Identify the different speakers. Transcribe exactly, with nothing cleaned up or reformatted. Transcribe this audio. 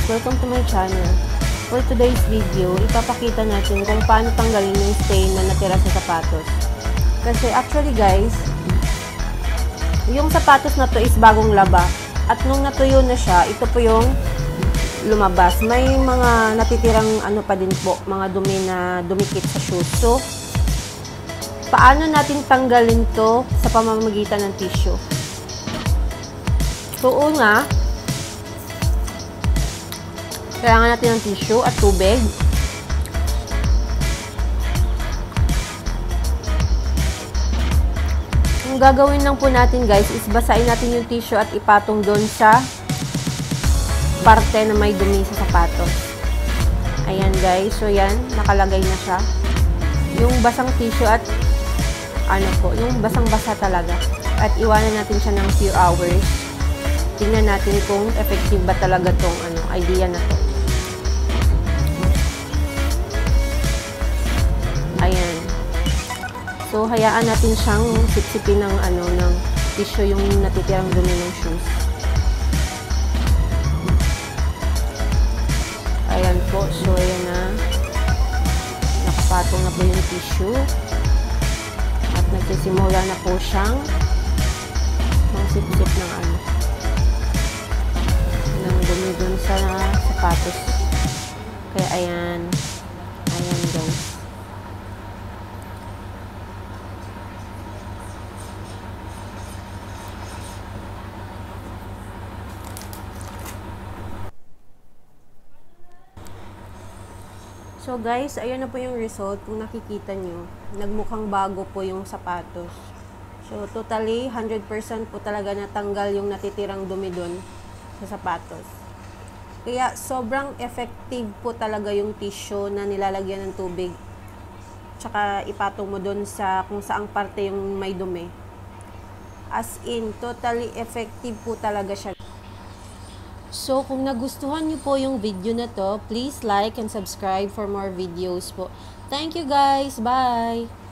Speaker 1: Welcome to my channel. For today's video, ipapakita natin kung paano tanggalin yung stain na natira sa sapatos. Kasi actually guys, yung sapatos na to is bagong laba. At nung natuyo na siya, ito po yung lumabas. May mga natitirang ano pa din po, mga dumi na dumikit sa shoes. So, paano natin tanggalin to sa pamamagitan ng tissue? So, una, kailangan natin ng tissue at tubig. Ang gagawin lang po natin guys is basahin natin yung tissue at ipatong doon sa parte na may dumi sa sapatos. Ayan guys, so yan, nakalagay na siya. Yung basang tissue at ano po, yung basang-basa talaga. At iwanan natin siya ng few hours. Tingnan natin kung effective ba talaga tong ano, idea na to. Ayan. So, hayaan natin siyang sipsipin ng ano, ng tissue yung natitirang dumi ng shoes. Ayan po. So, ayan na. Nakapatong na po yung tissue. At nagsisimula na po siyang mangsipsip ng ano, ng dumi dun sa sapatos. Kaya, ayan. Ayan, guys. So guys, ayan na po yung result. Kung nakikita nyo, nagmukhang bago po yung sapatos. So totally, one hundred percent po talaga natanggal yung natitirang dumi dun sa sapatos. Kaya sobrang effective po talaga yung tissue na nilalagyan ng tubig. Tsaka ipatong mo dun sa kung saang parte yung may dumi. As in, totally effective po talaga siya. So, kung nagustuhan niyo po yung video na to, please like and subscribe for more videos po. Thank you guys! Bye!